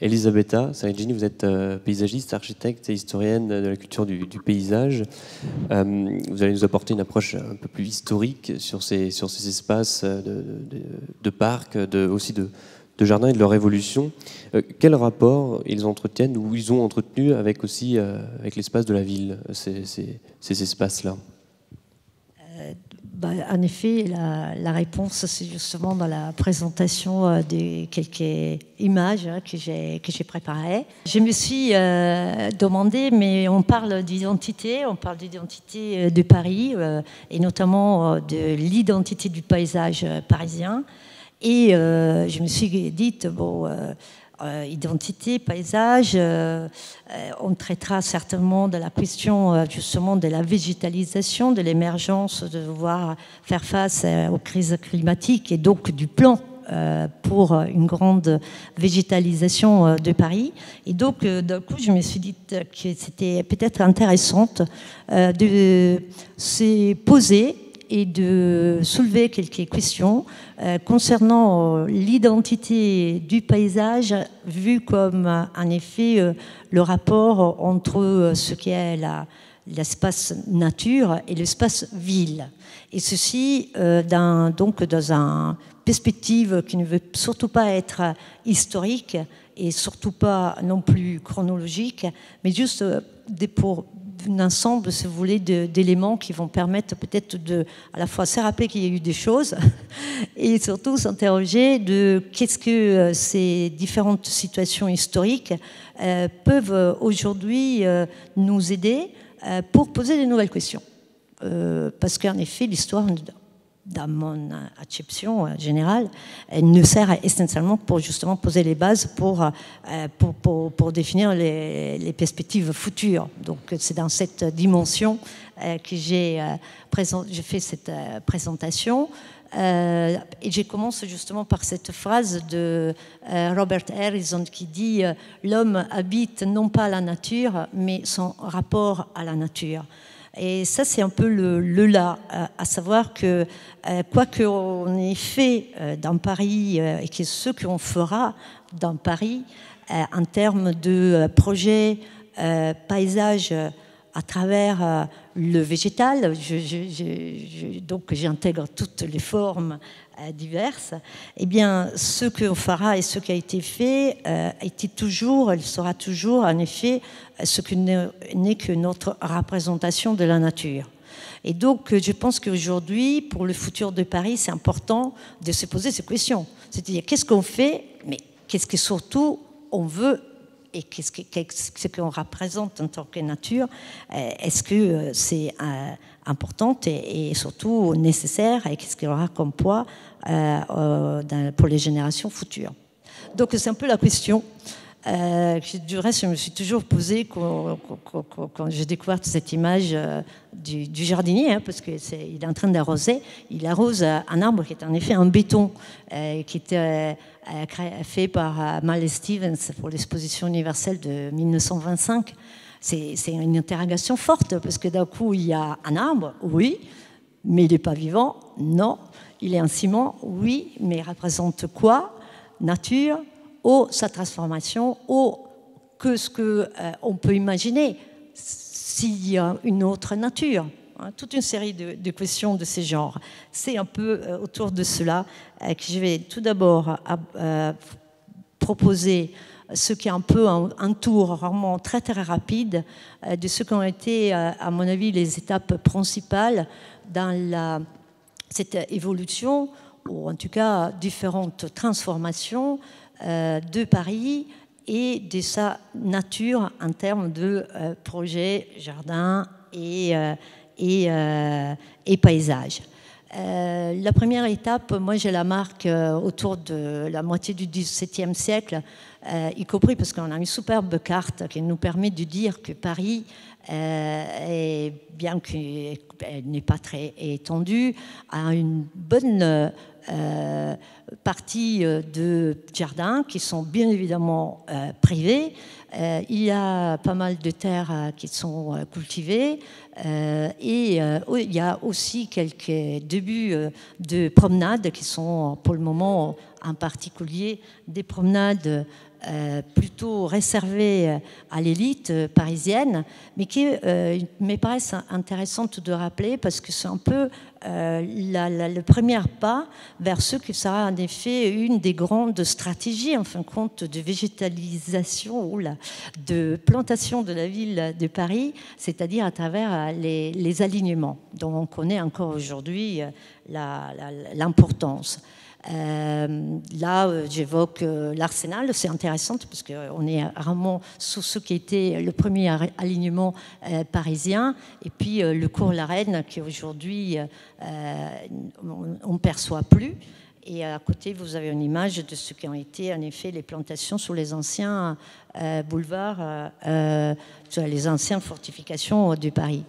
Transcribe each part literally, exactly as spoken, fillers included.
Elisabetta Saragini, vous êtes euh, paysagiste, architecte et historienne de la culture du, du paysage. Euh, vous allez nous apporter une approche un peu plus historique sur ces, sur ces espaces de, de, de parcs, de, aussi de, de jardins et de leur évolution. Euh, quel rapport ils entretiennent ou ils ont entretenu avec aussi euh, avec l'espace de la ville, ces, ces, ces espaces-là? Bah, en effet, la, la réponse, c'est justement dans la présentation euh, de quelques images hein, que j'ai que j'ai préparées. Je me suis euh, demandé, mais on parle d'identité, on parle d'identité de Paris, euh, et notamment euh, de l'identité du paysage parisien. Et euh, je me suis dit, bon... Euh, Euh, identité, paysage, euh, euh, on traitera certainement de la question euh, justement de la végétalisation, de l'émergence, de devoir faire face euh, aux crises climatiques et donc du plan euh, pour une grande végétalisation euh, de Paris. Et donc euh, d'un coup je me suis dit que c'était peut-être intéressant euh, de se poser et de soulever quelques questions euh, concernant euh, l'identité du paysage vu comme euh, en effet euh, le rapport entre euh, ce qu'est l'espace nature et l'espace ville. Et ceci euh, dans, donc dans une perspective qui ne veut surtout pas être historique et surtout pas non plus chronologique, mais juste euh, pour un ensemble, si vous voulez, d'éléments qui vont permettre peut-être de, à la fois se rappeler qu'il y a eu des choses et surtout s'interroger de qu'est-ce que ces différentes situations historiques euh, peuvent aujourd'hui euh, nous aider euh, pour poser de nouvelles questions. Euh, parce qu'en effet, l'histoire, dans mon acception générale, elle ne sert essentiellement pour justement poser les bases pour, pour, pour, pour définir les, les perspectives futures. Donc c'est dans cette dimension que j'ai fait cette présentation. Euh, et je commence justement par cette phrase de euh, Robert Harrison qui dit euh, « L'homme habite non pas la nature, mais son rapport à la nature ». Et ça, c'est un peu le, le là, à savoir que euh, quoi qu'on ait fait euh, dans Paris euh, et que ce qu'on fera dans Paris euh, en termes de euh, projets, euh, paysages euh, à travers euh, le végétal, je, je, je, je, donc j'intègre toutes les formes euh, diverses, eh bien, ce qu'on fera et ce qui a été fait euh, a été toujours, il sera toujours en effet ce que n'est que notre représentation de la nature. Et donc, je pense qu'aujourd'hui, pour le futur de Paris, c'est important de se poser ces questions. C'est-à-dire, qu'est-ce qu'on fait, mais qu'est-ce que surtout on veut et qu'est-ce ce qu'on représente en tant que nature, est-ce que c'est important et, et surtout nécessaire et qu'est-ce qu'il y aura comme poids euh, pour les générations futures. Donc, c'est un peu la question. Euh, du reste, je me suis toujours posé quand, quand, quand, quand j'ai découvert cette image euh, du, du jardinier, hein, parce qu'il est, est en train d'arroser. Il arrose un arbre qui est en effet en béton, euh, qui était euh, créé, fait par euh, Mal Stevens pour l'exposition universelle de mille neuf cent vingt-cinq. C'est une interrogation forte, parce que d'un coup, il y a un arbre, oui, mais il n'est pas vivant, non. Il est en ciment, oui, mais il représente quoi? Nature, ou sa transformation, ou que ce qu'on euh, peut imaginer s'il y a une autre nature. Hein, toute une série de, de questions de ce genre. C'est un peu euh, autour de cela euh, que je vais tout d'abord euh, proposer ce qui est un peu un, un tour vraiment très très rapide euh, de ce qu'ont été, euh, à mon avis, les étapes principales dans la, cette évolution, ou en tout cas différentes transformations de Paris et de sa nature en termes de euh, projets, jardins et, euh, et, euh, et paysages. Euh, la première étape, moi je la marque euh, autour de la moitié du dix-septième siècle, euh, y compris parce qu'on a une superbe carte qui nous permet de dire que Paris, euh, est, bien qu'elle n'est pas très étendue, a une bonne euh, partie de jardins qui sont bien évidemment euh, privés. Euh, il y a pas mal de terres euh, qui sont euh, cultivées euh, et euh, il y a aussi quelques débuts euh, de promenades qui sont pour le moment en particulier des promenades Euh, plutôt réservée à l'élite parisienne, mais qui euh, me paraissent intéressantes de rappeler parce que c'est un peu euh, la, la, le premier pas vers ce que sera en effet une des grandes stratégies, en fin de compte, de végétalisation ou la, de plantation de la ville de Paris, c'est-à-dire à travers les, les alignements, dont on connaît encore aujourd'hui l'importance. Euh, là, euh, j'évoque euh, l'Arsenal, c'est intéressant parce qu'on est vraiment sur ce qui était le premier alignement euh, parisien, et puis euh, le cours La Reine qui aujourd'hui euh, on ne perçoit plus. Et à côté, vous avez une image de ce qui ont été en effet les plantations sur les anciens euh, boulevards, euh, sur les anciennes fortifications de Paris.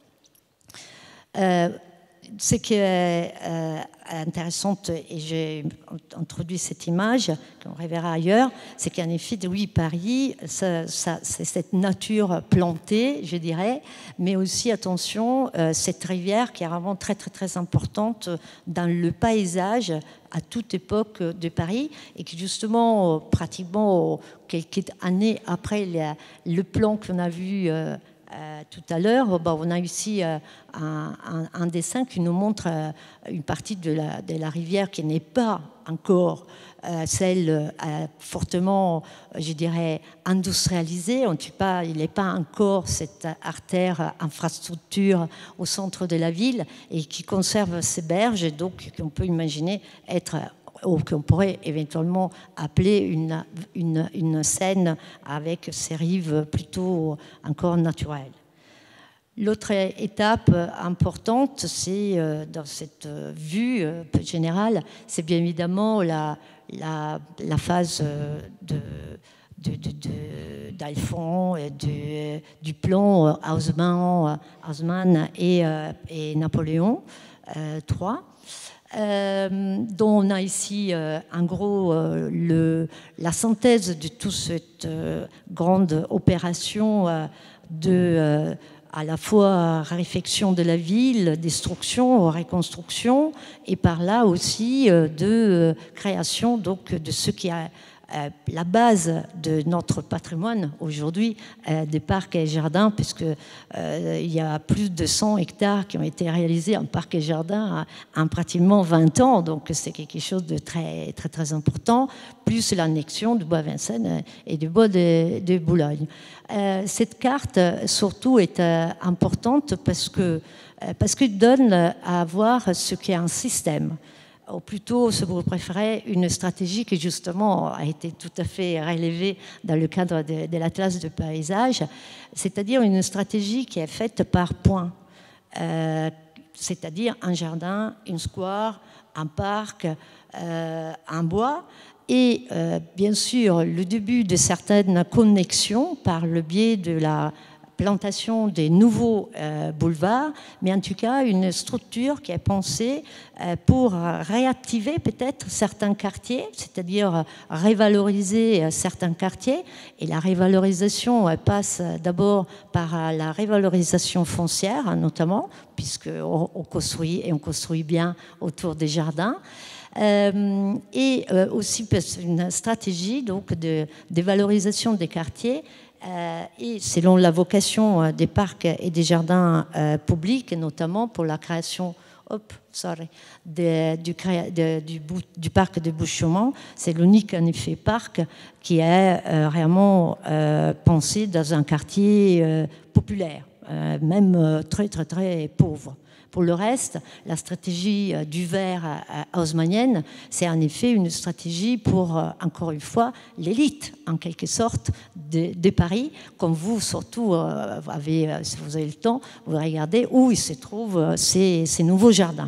Euh, Ce qui est euh, intéressant, et j'ai introduit cette image qu'on reverra ailleurs, c'est qu'en effet, oui, Paris, ça, ça, c'est cette nature plantée, je dirais, mais aussi, attention, euh, cette rivière qui est vraiment très, très, très importante dans le paysage à toute époque de Paris, et qui justement, pratiquement quelques années après le, le plan qu'on a vu euh, Euh, tout à l'heure, bah, on a ici euh, un, un, un dessin qui nous montre euh, une partie de la, de la rivière qui n'est pas encore euh, celle euh, fortement, je dirais, industrialisée. On tue pas, il n'est pas encore cette artère infrastructure au centre de la ville et qui conserve ces berges, donc qu'on peut imaginer être ou qu'on pourrait éventuellement appeler une, une, une Seine avec ses rives plutôt encore naturelles. L'autre étape importante, c'est dans cette vue générale, c'est bien évidemment la, la, la phase de, de, de, de, d'Alphon, de, du plan Haussmann, Haussmann et, et Napoléon euh, trois. Euh, dont on a ici euh, en gros euh, le, la synthèse de toute cette euh, grande opération euh, de euh, à la fois réfection de la ville, destruction, reconstruction, et par là aussi euh, de euh, création donc de ce qui a Euh, la base de notre patrimoine aujourd'hui, euh, des parcs et jardins, puisque euh, il y a plus de cent hectares qui ont été réalisés en parcs et jardins en pratiquement vingt ans, donc c'est quelque chose de très très très important, plus l'annexion du bois Vincennes et du bois de, de Boulogne. Euh, cette carte surtout est euh, importante parce que euh, parce qu'elle donne à voir ce qu'est un système, ou plutôt, si vous préférez, une stratégie qui justement a été tout à fait relevée dans le cadre de, de l'Atlas de paysage, c'est-à-dire une stratégie qui est faite par points, euh, c'est-à-dire un jardin, une square, un parc, euh, un bois, et euh, bien sûr le début de certaines connexions par le biais de la plantation des nouveaux euh, boulevards, mais en tout cas une structure qui est pensée euh, pour réactiver peut-être certains quartiers, c'est-à-dire revaloriser euh, certains quartiers. Et la révalorisation euh, passe d'abord par euh, la révalorisation foncière, notamment, puisqu'on on construit et on construit bien autour des jardins. Euh, et euh, aussi une stratégie donc, de, de valorisation des quartiers. Euh, et selon la vocation euh, des parcs et des jardins euh, publics, et notamment pour la création hop, sorry, de, du, de, du, du parc de Boucheumont, c'est l'unique en effet parc qui est euh, réellement euh, pensé dans un quartier euh, populaire, euh, même euh, très très très pauvre. Pour le reste, la stratégie du vert haussmannienne, c'est en effet une stratégie pour, encore une fois, l'élite, en quelque sorte, de, de Paris. Comme vous, surtout, avez, si vous avez le temps, vous regardez où il se trouvent ces, ces nouveaux jardins.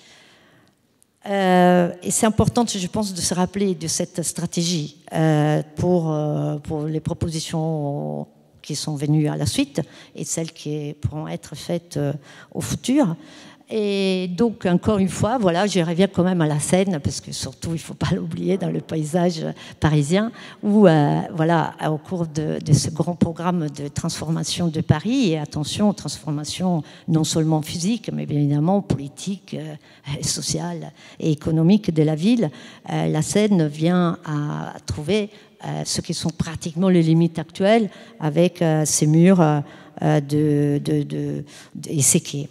Euh, et c'est important, je pense, de se rappeler de cette stratégie euh, pour, euh, pour les propositions qui sont venues à la suite et celles qui pourront être faites euh, au futur. Et donc, encore une fois, voilà, je reviens quand même à la Seine, parce que surtout, il ne faut pas l'oublier dans le paysage parisien, où, euh, voilà, au cours de, de ce grand programme de transformation de Paris, et attention aux transformations non seulement physiques, mais bien évidemment politiques, euh, sociales et économiques de la ville, euh, la Seine vient à, à trouver euh, ce qui sont pratiquement les limites actuelles, avec euh, ces murs euh, de, de, de, de, éséqués.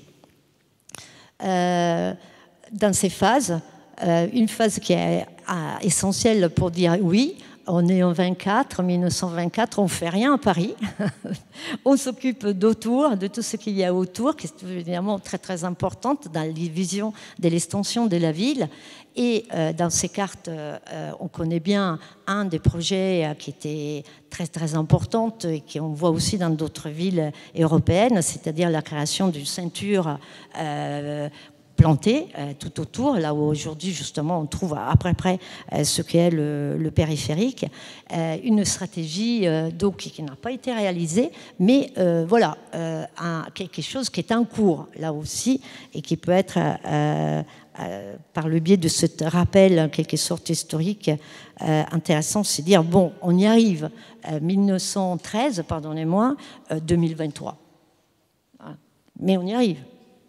Euh, dans ces phases, euh, une phase qui est euh, essentielle pour dire oui, on est en vingt-quatre, mille neuf cent vingt-quatre, on ne fait rien à Paris, on s'occupe d'autour, de tout ce qu'il y a autour, qui est évidemment très très importante dans les visions de l'extension de la ville. Et euh, dans ces cartes, euh, on connaît bien un des projets euh, qui était très très important et qu'on voit aussi dans d'autres villes européennes, c'est-à-dire la création d'une ceinture euh, plantée euh, tout autour, là où aujourd'hui justement on trouve à peu près euh, ce qu'est le, le périphérique, euh, une stratégie euh, donc, qui n'a pas été réalisée, mais euh, voilà, euh, un, quelque chose qui est en cours là aussi et qui peut être euh, Euh, par le biais de ce rappel en quelque sorte historique euh, intéressant, c'est dire bon, on y arrive, euh, mille neuf cent treize, pardonnez-moi, euh, deux mille vingt-trois, mais on y arrive.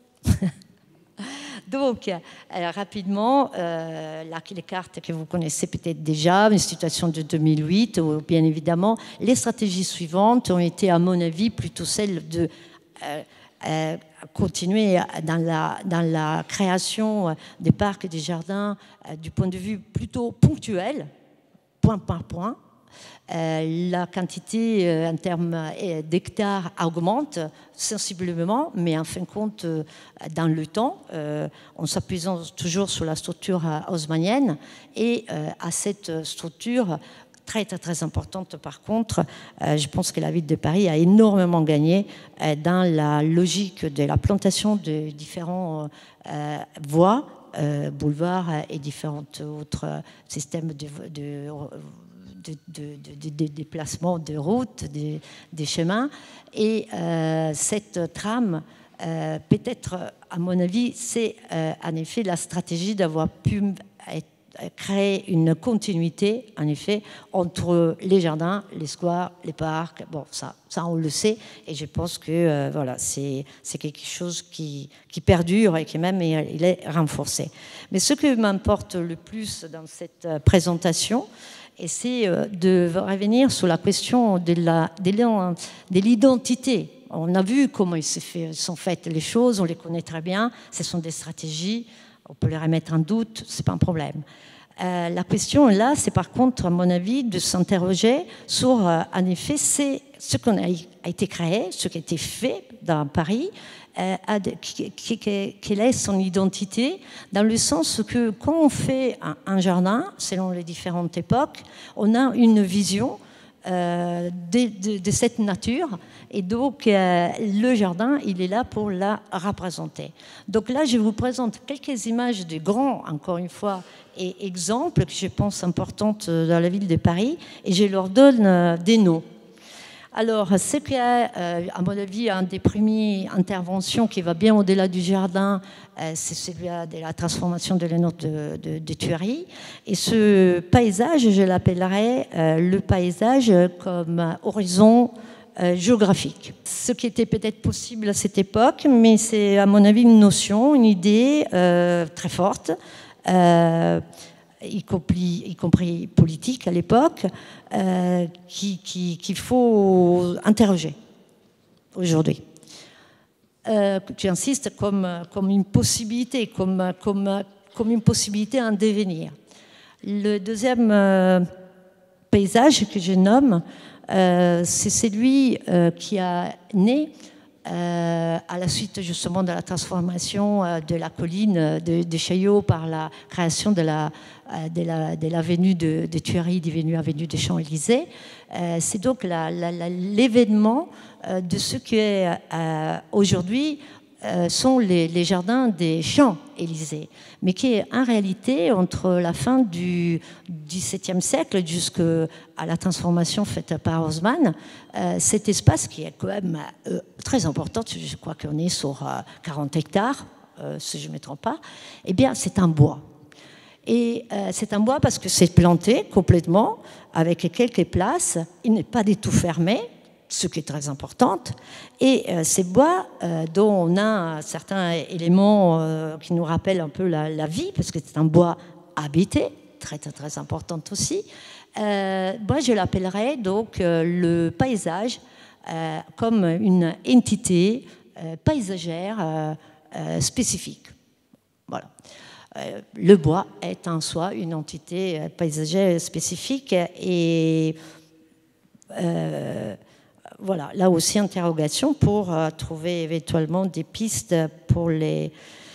Donc, euh, rapidement, euh, là, les cartes que vous connaissez peut-être déjà, une situation de deux mille huit, où bien évidemment, les stratégies suivantes ont été, à mon avis, plutôt celles de euh, euh, continuer dans la, dans la création des parcs et des jardins euh, du point de vue plutôt ponctuel, point par point. Euh, la quantité euh, en termes euh, d'hectares augmente sensiblement, mais en fin de compte, euh, dans le temps, euh, en s'appuyant toujours sur la structure euh, haussmannienne et euh, à cette structure très, très, très importante par contre, euh, je pense que la ville de Paris a énormément gagné euh, dans la logique de la plantation de différents euh, voies, euh, boulevards et différents autres systèmes de, de, de, de, de, de déplacement de routes, de, des chemins. Et euh, cette trame, euh, peut-être, à mon avis, c'est euh, en effet la stratégie d'avoir pu être créer une continuité, en effet, entre les jardins, les squares, les parcs. Bon, ça, ça on le sait, et je pense que euh, voilà, c'est quelque chose qui, qui perdure et qui même il est renforcé. Mais ce qui m'importe le plus dans cette présentation, et c'est de revenir sur la question de l'identité. On a vu comment ils se fait, sont faites les choses, on les connaît très bien, ce sont des stratégies. On peut les remettre en doute, ce n'est pas un problème. Euh, la question là, c'est par contre, à mon avis, de s'interroger sur, euh, en effet, c'est ce qui a été créé, ce qui a été fait dans Paris, euh, qui, qui, qui laisse son identité, dans le sens que quand on fait un, un jardin, selon les différentes époques, on a une vision Euh, de, de, de cette nature, et donc euh, le jardin, il est là pour la représenter. Donc là, je vous présente quelques images de grands, encore une fois, et exemples que je pense importantes dans la ville de Paris, et je leur donne euh, des noms. Alors, ce qui est, euh, à mon avis, une des premières interventions qui va bien au-delà du jardin, euh, c'est celui de la transformation de la note de, de, de Tuileries. Et ce paysage, je l'appellerais euh, le paysage comme horizon euh, géographique. Ce qui était peut-être possible à cette époque, mais c'est, à mon avis, une notion, une idée euh, très forte. Euh, Y compris, y compris politique à l'époque, euh, qu'il qui, qui faut interroger aujourd'hui. Euh, J'insiste comme, comme une possibilité, comme, comme, comme une possibilité à en devenir. Le deuxième euh, paysage que je nomme, euh, c'est celui euh, qui a né Euh, à la suite justement de la transformation euh, de la colline de, de Chaillot par la création de la, euh, de la, de l'avenue de, de Tuileries devenue avenue des Champs-Élysées. Euh, c'est donc l'événement euh, de ce qui est euh, aujourd'hui euh, sont les, les jardins des Champs-Élysées, mais qui est en réalité entre la fin du dix-septième siècle jusqu'à la transformation faite par Haussmann, euh, cet espace qui est quand même euh, très important, je crois qu'on est sur euh, quarante hectares euh, si je ne me trompe pas, eh bien, c'est un bois. Et euh, c'est un bois parce que c'est planté complètement, avec quelques places. Il n'est pas du tout fermé, ce qui est très important. Et euh, ces bois, euh, dont on a certains éléments euh, qui nous rappellent un peu la, la vie, parce que c'est un bois habité, très très, très important aussi. Euh, moi, je l'appellerais donc euh, le paysage euh, comme une entité euh, paysagère euh, euh, spécifique. Voilà. Euh, le bois est en soi une entité euh, paysagère spécifique et euh, voilà, là aussi interrogation pour euh, trouver éventuellement des pistes pour les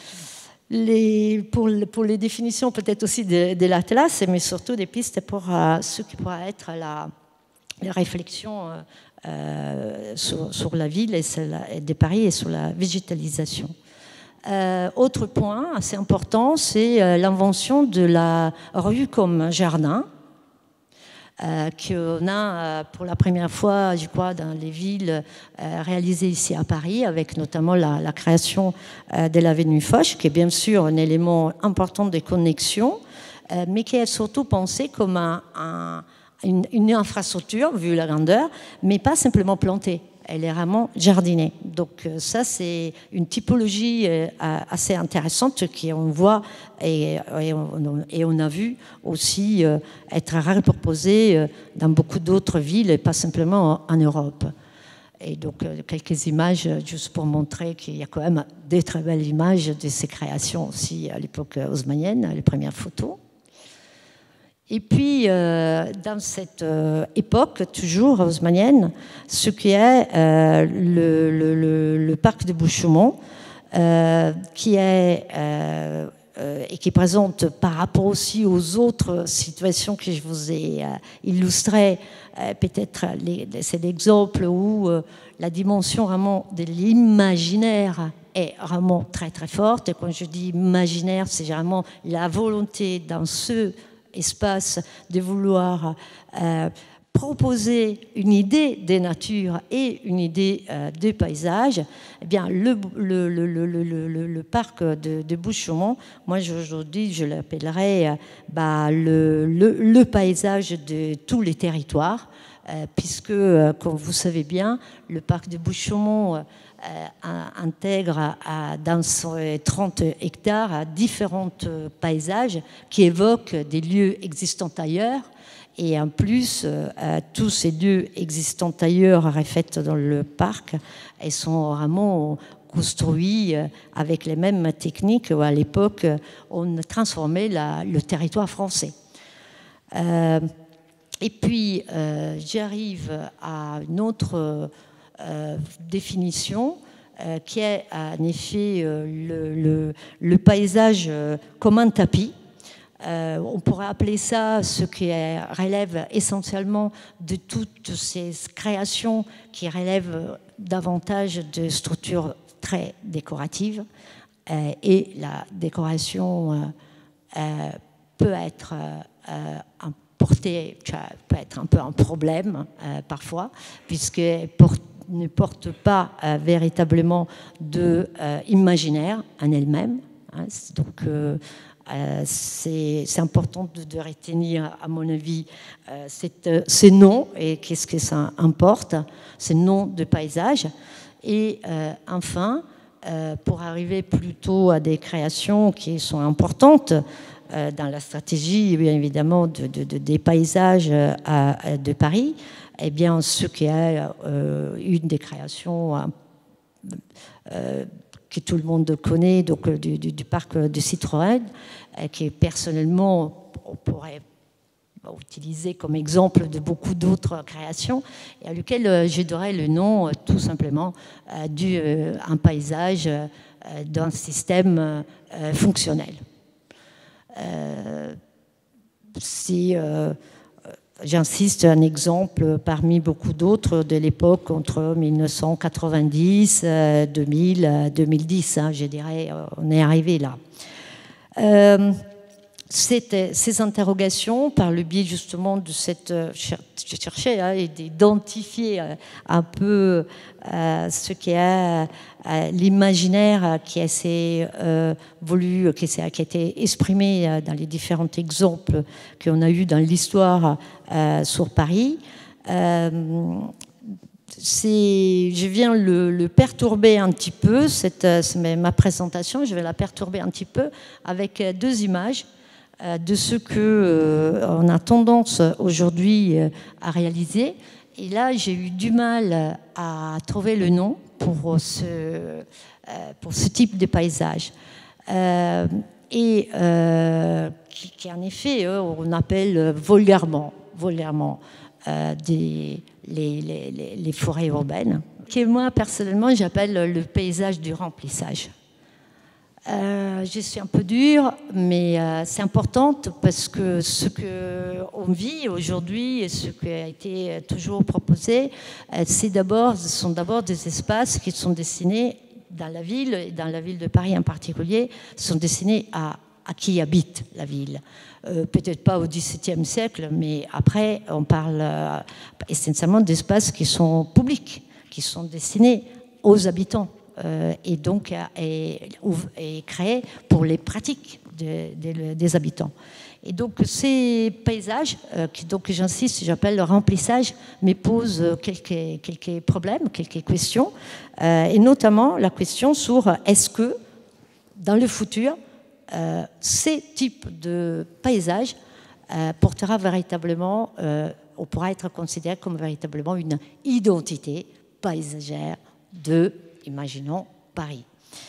Les, pour, pour les définitions peut-être aussi de, de l'Atlas, mais surtout des pistes pour euh, ce qui pourrait être la, la réflexion euh, euh, sur, sur la ville et, la, et de Paris et sur la végétalisation. Euh, autre point assez important, c'est euh, l'invention de la rue comme jardin, Euh, qu'on a euh, pour la première fois, je crois, dans les villes euh, réalisées ici à Paris, avec notamment la, la création euh, de l'avenue Foch, qui est bien sûr un élément important de connexion, euh, mais qui est surtout pensé comme un, un, une, une infrastructure, vu la grandeur, mais pas simplement plantée. Elle est vraiment jardinée. Donc ça, c'est une typologie assez intéressante qu'on voit et, et, on, et on a vu aussi être reproposée dans beaucoup d'autres villes et pas simplement en Europe. Et donc quelques images juste pour montrer qu'il y a quand même des très belles images de ces créations aussi à l'époque haussmannienne, les premières photos. Et puis, euh, dans cette euh, époque, toujours haussmannienne, ce qui est euh, le, le, le parc de Boucheumont, euh, qui est euh, euh, et qui présente par rapport aussi aux autres situations que je vous ai euh, illustrées, euh, peut-être c'est l'exemple où euh, la dimension vraiment de l'imaginaire est vraiment très très forte. Et quand je dis imaginaire, c'est vraiment la volonté dans ce espace de vouloir euh, proposer une idée des natures et une idée euh, des paysages. Eh bien, le, le, le, le, le, le parc de, de Boucheumont, moi aujourd'hui je l'appellerais euh, bah, le, le, le paysage de tous les territoires, euh, puisque, euh, comme vous savez bien, le parc de Boucheumont euh, Euh, intègre à, dans trente hectares à différents paysages qui évoquent des lieux existants ailleurs. Et en plus, euh, tous ces lieux existants ailleurs refaits dans le parc ils sont vraiment construits avec les mêmes techniques où à l'époque on transformait la, le territoire français. Euh, et puis, euh, j'arrive à une autre Euh, définition euh, qui est en effet euh, le, le, le paysage euh, comme un tapis. Euh, on pourrait appeler ça ce qui est, relève essentiellement de toutes ces créations qui relèvent davantage de structures très décoratives euh, et la décoration euh, euh, peut être euh, un porter, peut être un peu un problème euh, parfois puisqu'elle porte ne porte pas euh, véritablement de euh, imaginaire en elle-même. Hein. Donc, euh, euh, c'est important de, de retenir, à mon avis, euh, cette, euh, ces noms et qu'est-ce que ça importe, ces noms de paysage. Et euh, enfin, euh, pour arriver plutôt à des créations qui sont importantes euh, dans la stratégie, bien évidemment, de, de, de, des paysages euh, à, de Paris, eh bien, ce qui est euh, une des créations euh, que tout le monde connaît, donc du, du, du parc de Citroën, euh, qui personnellement on pourrait utiliser comme exemple de beaucoup d'autres créations, et à lequel euh, je donnerais le nom euh, tout simplement euh, d'un euh, paysage euh, d'un système euh, fonctionnel. Euh, si euh, J'insiste, un exemple parmi beaucoup d'autres de l'époque entre mille neuf cent quatre-vingt-dix, deux mille, deux mille dix, hein, je dirais, on est arrivé là. Euh, C'était ces interrogations, par le biais justement de cette... Je cherchais hein, d'identifier un peu euh, ce qui est euh, l'imaginaire qui s'est euh, voulu, qui, qui a été exprimé dans les différents exemples qu'on a eus dans l'histoire euh, sur Paris. Euh, je viens le, le perturber un petit peu, cette, ma présentation, je vais la perturber un petit peu avec deux images de ce qu'on euh, a tendance aujourd'hui à réaliser. Et là, j'ai eu du mal à trouver le nom pour ce, euh, pour ce type de paysage. Euh, et euh, qui, qui, en effet, euh, on appelle vulgairement, vulgairement euh, des, les, les, les forêts urbaines, que moi, personnellement, j'appelle le paysage du remplissage. Euh, je suis un peu dure, mais euh, c'est important parce que ce qu'on vit aujourd'hui et ce qui a été toujours proposé, euh, c'est d'abord, ce sont d'abord des espaces qui sont destinés dans la ville, et dans la ville de Paris en particulier, sont destinés à, à qui habite la ville. Euh, peut-être pas au dix-septième siècle, mais après, on parle euh, essentiellement d'espaces qui sont publics, qui sont destinés aux habitants. Euh, et donc est, est créé pour les pratiques de, de, des habitants. Et donc ces paysages, euh, qui, donc j'insiste, j'appelle le remplissage, me posent quelques, quelques problèmes, quelques questions, euh, et notamment la question sur est-ce que dans le futur, euh, ces types de paysages euh, portera véritablement, euh, ou pourra être considéré comme véritablement une identité paysagère de, imaginons, Paris,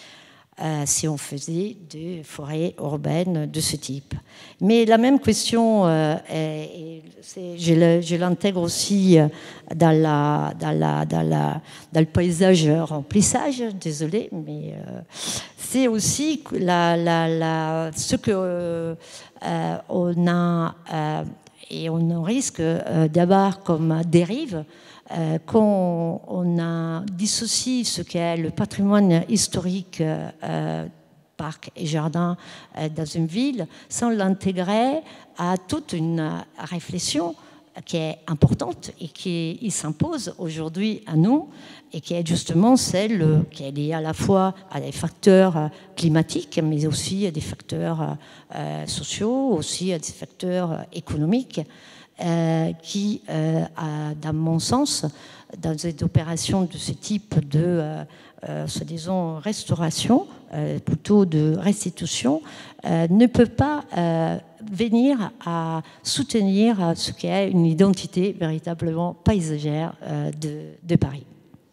euh, si on faisait des forêts urbaines de ce type. Mais la même question, euh, est, est, je l'intègre aussi dans, la, dans, la, dans, la, dans le paysage remplissage, désolé, mais euh, c'est aussi la, la, la, ce que euh, euh, on a, euh, et on risque euh, d'avoir comme dérive, Euh, quand on a dissocié ce qu'est le patrimoine historique, euh, parcs et jardins euh, dans une ville, sans l'intégrer à toute une réflexion qui est importante et qui s'impose aujourd'hui à nous, et qui est justement celle qui est liée à la fois à des facteurs climatiques, mais aussi à des facteurs euh, sociaux, aussi à des facteurs économiques. Euh, qui, euh, a, dans mon sens, dans des opérations de ce type de, euh, euh, disons, restauration, euh, plutôt de restitution, euh, ne peut pas euh, venir à soutenir ce qu'est une identité véritablement paysagère euh, de, de Paris.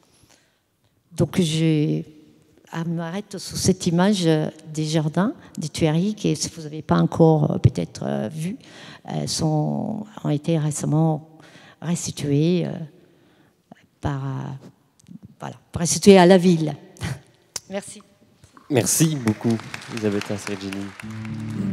Donc, je m'arrête sur cette image des jardins, des tuileries, qui, si vous n'avez pas encore peut-être euh, vu, euh, sont, ont été récemment restituées euh, par, euh, voilà, restituées à la ville. Merci. Merci beaucoup, Elisabetta Sergini.